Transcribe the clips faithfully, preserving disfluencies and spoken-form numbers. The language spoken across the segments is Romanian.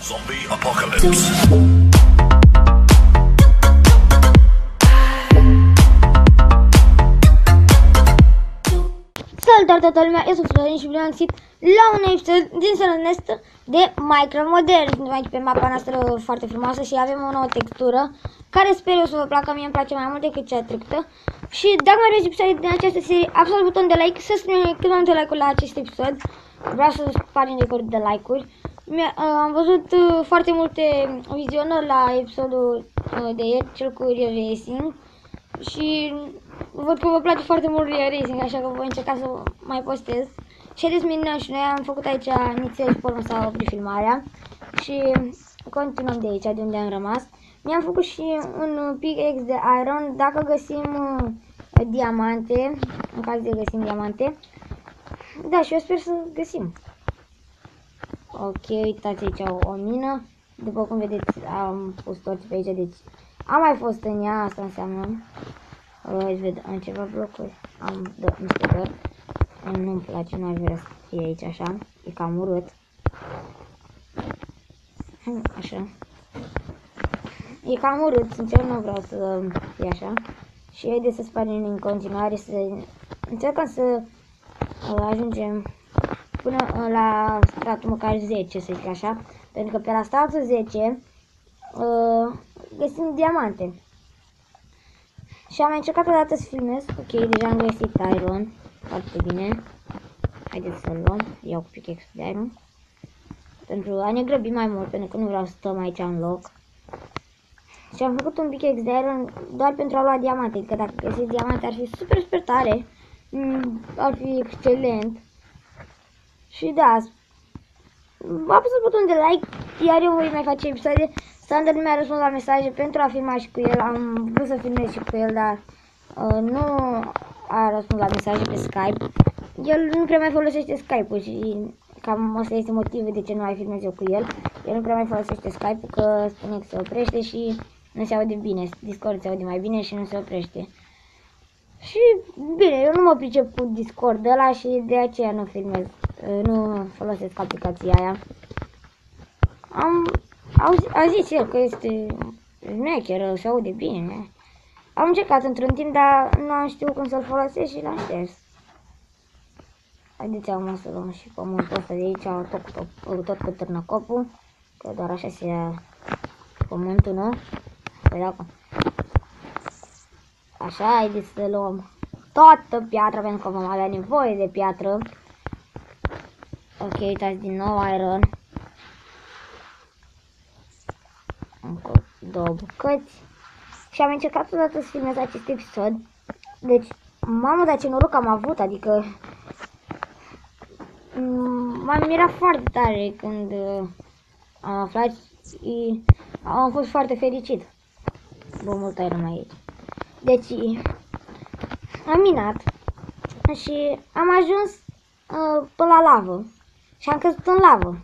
Zombie Apocalypse. Salutare toată lumea, eu sunt Florin și v-am găsit la un episod din Sănănestă de Minecraft Modern. Suntem aici pe mapa noastră foarte frumoasă și avem o nouă textură care sper eu să vă placă, mie îmi place mai mult decât cea trecută. Și dacă mai vreți episoade din această serie, apăsați butonul de like, să spunem cât mai multe like-uri la acest episod. Vreau să spargem record de like-uri. Am văzut uh, foarte multe vizionări la episodul uh, de ieri, cel cu Real Racing. Și văd că vă place foarte mult Real Racing, așa că voi încerca să mai postez. Și haideți minunat și noi am făcut aici nițel și pe urmă s-a oprit filmarea. Și continuăm de aici, de unde am rămas. Mi-am făcut și un pickaxe de iron, dacă găsim uh, diamante, în caz de găsim diamante. Da, și eu sper să găsim. Ok, uitați aici o, o mină. După cum vedeți, am pus torți pe aici, deci am mai fost în ea, asta înseamnă. Aici ved, am ceva blocuri, am niște dor. Nu-mi place, nu aș vrea să fie aici așa, e cam urât. Așa. E cam urât, sincer, nu vreau să fie așa. Și haideți să spargem în continuare, să încercăm să ajungem până la stratul măcar zece, să zic așa. Pentru că pe la stratul zece uh, găsim diamante. Și am încercat odată să filmez. Ok, deja am găsit iron. Foarte bine. Haideți să-l luăm. Iau cu pickaxe de iron. Pentru a ne grăbi mai mult, pentru că nu vreau să stăm aici în loc. Și am făcut un pickaxe de iron doar pentru a lua diamante. Adică dacă găsiți diamante ar fi super, super tare. Mm, ar fi excelent. Și da, apăsați butonul de like, iar eu voi mai face episoade. Sander mi-a răspuns la mesaje pentru a filma și cu el, am vrut să filmez și cu el, dar uh, nu a răspuns la mesaje pe Skype. El nu prea mai folosește Skype-ul și cam asta este motivul de ce nu mai filmez eu cu el. El nu prea mai folosește Skype-ul, că spune că se oprește și nu se aude bine, Discord se aude mai bine și nu se oprește. Și bine, eu nu mă pricep cu Discord ăla și de aceea nu filmez, nu folosesc aplicația aia. Am auzit, a zis el că este șmecheră, se aude bine. Am încercat într-un timp, dar nu am știut cum să-l folosesc și l-am șters. Haideți acum să luăm și pământul ăsta de aici, tot, tot, tot cu târnăcopul, că doar așa se ia pământul, nu? Păi dacă... Așa, haideți să luăm toată piatra, pentru că vom avea nevoie de piatră. Ok, uitați din nou iron. Încă două bucăți. Și am încercat odată să filmez acest episod. Deci, mamă, dar ce noroc am avut, adică m-am mirat foarte tare când am aflat și am fost foarte fericit. Bă, mult iron aici. Deci, am minat și am ajuns uh, până la lavă și am căzut în lavă.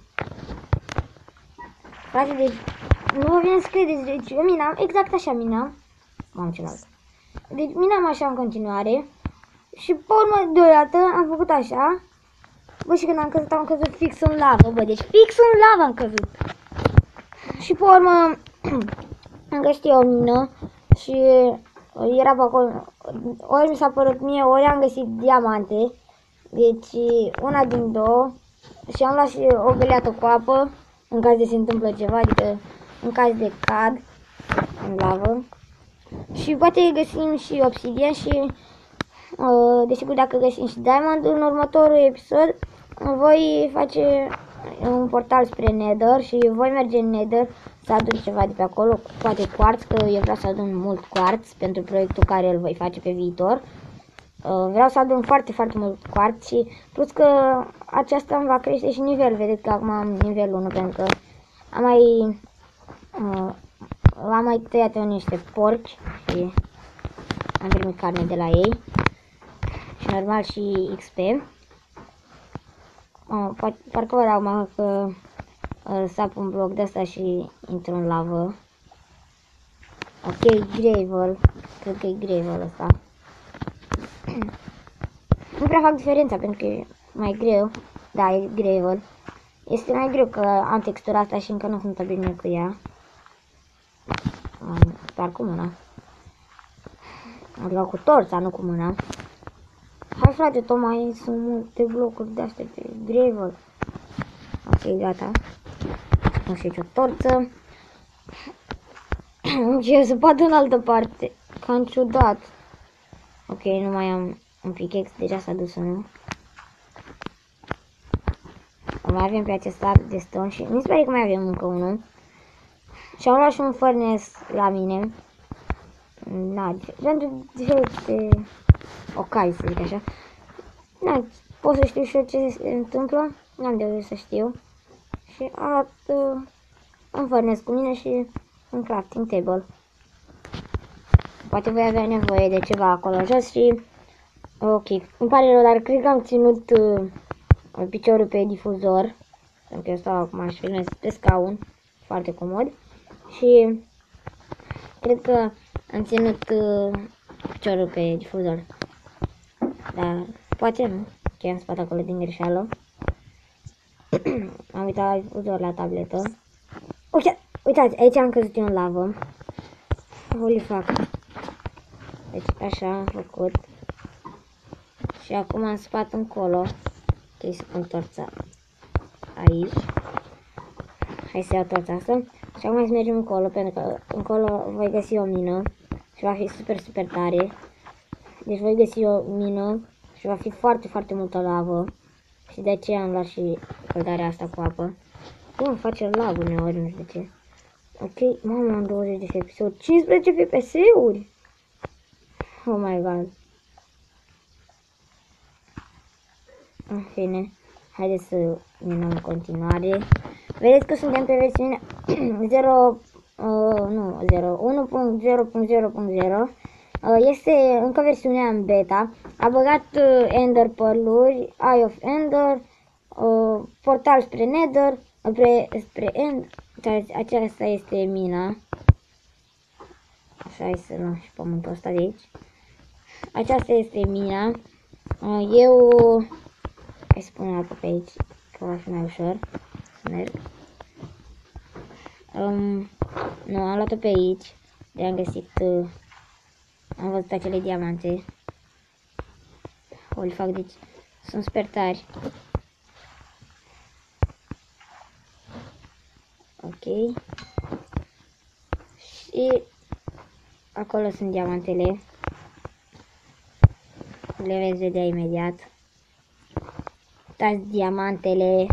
Frate, deci, nu vă vine să credeți, deci eu minam, exact așa minam. Mamă, celălalt. Deci minam așa în continuare și pe urmă deodată am făcut așa. Bă, și când am căzut, am căzut fix în lavă, bă, deci fix în lavă am căzut. Și pe urmă am găsit eu o mină și era pe acolo, ori mi s-a părut mie, ori am găsit diamante. Deci una din două. Și am luat și o găleată cu apă, în caz de se întâmplă ceva, adică în caz de cad în lavă. Și poate găsim și obsidian și uh, desigur dacă găsim și diamond, în următorul episod voi face un portal spre Nether și voi merge în Nether să adun ceva de pe acolo, poate quartz, că eu vreau să adun mult quartz pentru proiectul care îl voi face pe viitor. Uh, vreau să adun foarte, foarte mult quartz și plus că aceasta îmi va crește și nivel. Vedeți că acum am nivelul unu pentru că am mai uh, am mai tăiat eu niște porci și am primit carne de la ei și normal și X P. Uh, parcă văd acum că uh, sap un bloc de asta și intru în lavă. Ok, gravel, cred că e gravel ăsta. Nu prea fac diferența pentru că e mai greu. Da, e gravel. Este mai greu că am textura asta și încă nu sunt obișnuit cu ea. Doar cu mâna. Adică cu torța, nu cu mâna. Hai frate, tot mai sunt multe blocuri de astea de gravel. Ok, gata. Nu știu ce torță. Ce se poate în altă parte. Cam ciudat. Ok, nu mai am un pickaxe, deja s-a dus unul. Mai avem pe acest arc de stone și mi se pare că mai avem încă unul. Și am luat și un furnace la mine. Na, pentru diferite ocazii, să zic așa. Na, pot să știu și eu ce se întâmplă. N-am de unde să știu. Și am luat uh, un furnace cu mine și un crafting table. Poate voi avea nevoie de ceva acolo jos și... Ok, îmi pare rău, dar cred că am ținut uh, piciorul pe difuzor. Pentru că eu stau acum și filmez pe scaun. Foarte comod. Și cred că am ținut uh, piciorul pe difuzor. Dar poate nu. Că am spus acolo din greșeală. Am uitat la difuzor la tabletă. Uite, uitați, aici am căzut eu în lavă. Holy fuck. Deci așa am făcut. Și acum am spat încolo. Trebuie să pun torța aici. Hai să iau torța asta. Și acum să mergem încolo, pentru că încolo voi găsi o mină. Și va fi super, super tare. Deci voi găsi o mină. Și va fi foarte, foarte multă lavă. Și de aceea am luat și căldarea asta cu apă. Cum îmi face lag uneori, nu știu de ce. Ok, mamă, am douăzeci de F P S-uri. cincisprezece F P S-uri! Oh my god. În fine, haideți să minăm în continuare. Vedeți că suntem pe versiunea zero, uh, nu, zero, unu punct zero punct zero punct zero. Uh, este încă versiunea în beta. A băgat uh, Ender Pearl-uri, Eye of Ender, uh, portal spre Nether, spre, spre End. Aceasta este mina. Așa, hai să luăm și pământul ăsta de aici. Aceasta este mina. Uh, eu... Hai să punem apă pe aici, că va fi mai ușor să merg. Um, nu, am luat-o pe aici, de am găsit, uh, am văzut acele diamante. O, le fac, deci sunt super tari. Ok. Și acolo sunt diamantele. Le veți vedea imediat. Uitați diamantele.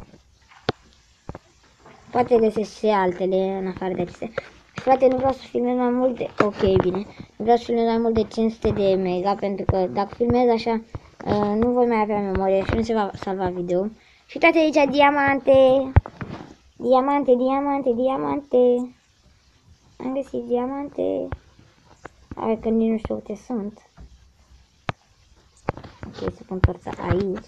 Poate găsesc și altele în afară de acestea. Frate, nu vreau să filmez mai mult de... Ok, bine. Nu vreau să filmez mai mult de cinci sute de mega, pentru că dacă filmez așa, uh, nu voi mai avea memorie și nu se va salva video. Și uitați aici diamante. Diamante, diamante, diamante. Am găsit diamante. Hai că nici nu știu câte sunt. Ok, să pun torța aici.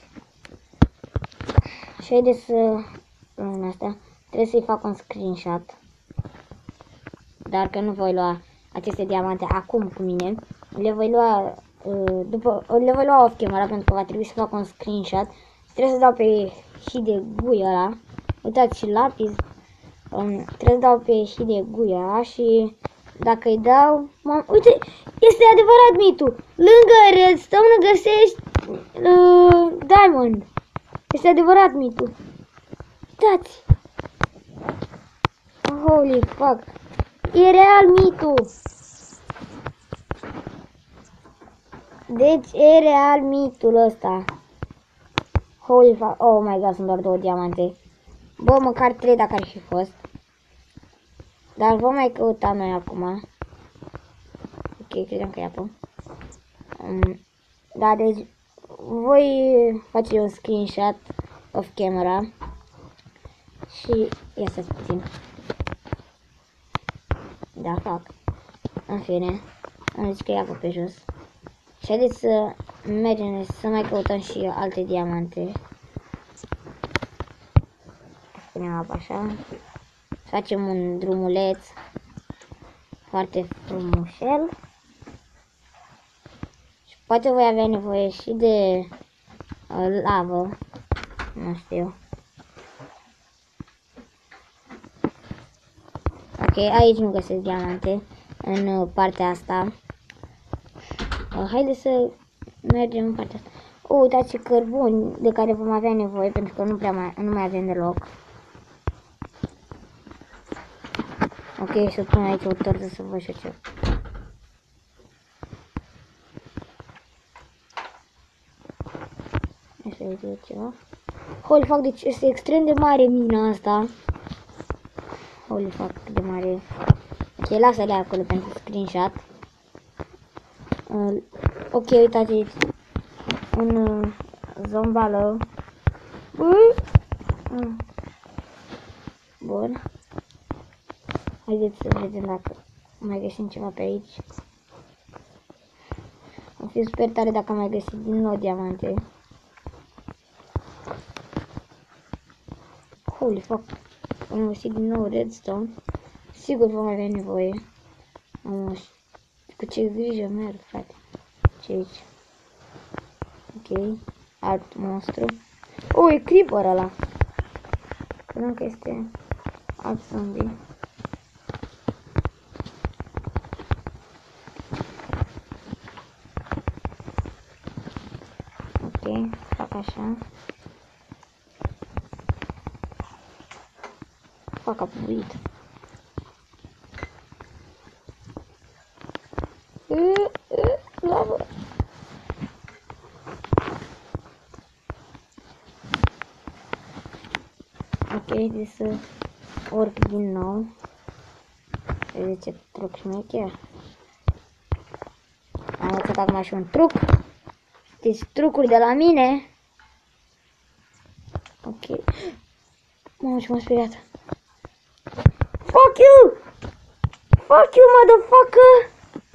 Și haideți să... În asta. Trebuie să-i fac un screenshot. Dar că nu voi lua aceste diamante acum cu mine. Le voi lua uh, după, le voi lua off camera, pentru că va trebui să fac un screenshot. Trebuie să dau pe Hidegui ăla. Uitați, și lapis. Um, trebuie să dau pe Hidegui ăla și dacă îi dau... Uite, este adevărat mitul. Lângă redstone găsești uh, diamond. Este adevărat mitul. Uitați. Holy fuck. E real mitul. Deci e real mitul ăsta. Holy fuck. Oh my god, sunt doar două diamante. Bă, măcar trei dacă ar fi fost. Dar vom mai căuta noi acum. Ok, credeam că e apă. Um, da, deci voi face un screenshot off camera. Și ia să puțin. Da, fac. În fine, am zis că e apă pe jos. Și haideți să mergem să mai căutăm și alte diamante. Punem apa așa. Facem un drumuleț foarte frumușel. Și poate voi avea nevoie și de uh, lavă. Nu știu. Ok, aici nu găsesc diamante în uh, partea asta. Uh, haideți să mergem în partea asta. Oh, uitați ce cărbuni de care vom avea nevoie, pentru că nu prea mai, nu mai avem deloc. Ok, să pun aici o torță să văd și ce. Hai să vedem ceva. Holy fuck, deci este extrem de mare mina asta. Holy fuck, cât de mare. Ok, lasă-le acolo pentru screenshot. Uh, ok, uitați aici. Un uh, zombală. Uh. Uh. Bun. Haideți să vedem dacă mai găsim ceva pe aici. Am fi super tare dacă am mai găsit din nou diamante. Holy fuck. Am găsit din nou redstone. Sigur vom avea nevoie. Am, cu ce grijă merg, frate. Ce aici? Ok. Alt monstru. Oh, e creeper ăla. Credeam că este alt zombie. Ok, fac așa. Fac apurit. Lavă. Ok, de să urc din nou. Vedeți ce truc șmecher. Am învățat acum și un truc. Știți trucuri de la mine. Ok. Mamă, ce m-a speriat. Fuck you! Fuck you, motherfucker!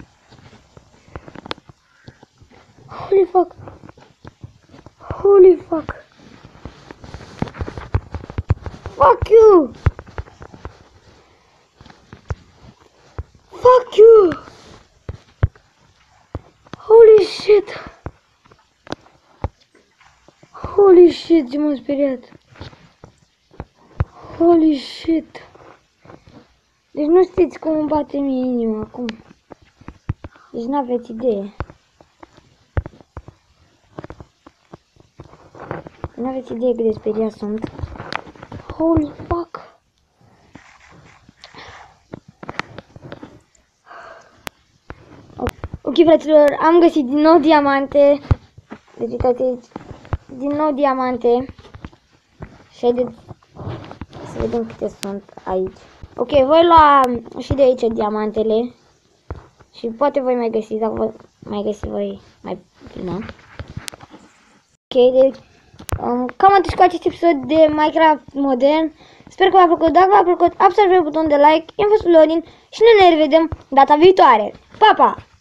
Holy fuck! Holy fuck! Fuck you! Fuck you! Holy shit! Holy shit, ce m-a speriat! Holy shit! Deci nu știți cum îmi bate mie inima acum. Deci n-aveți idee. N-aveți idee cât de speriat sunt. Holy fuck! Ok, fraților, am găsit din nou diamante. Deci uitați aici. Din nou diamante. Și haideți să vedem câte sunt aici. Ok, voi lua și de aici diamantele. Și poate voi mai găsiți, dacă voi mai găsiți voi mai filmăm. Ok, deci um, cam atât cu acest episod de Minecraft modern. Sper că v-a plăcut. Dacă v-a plăcut, apăsați pe butonul de like. Eu am fost Florin și noi ne revedem data viitoare. Pa, pa!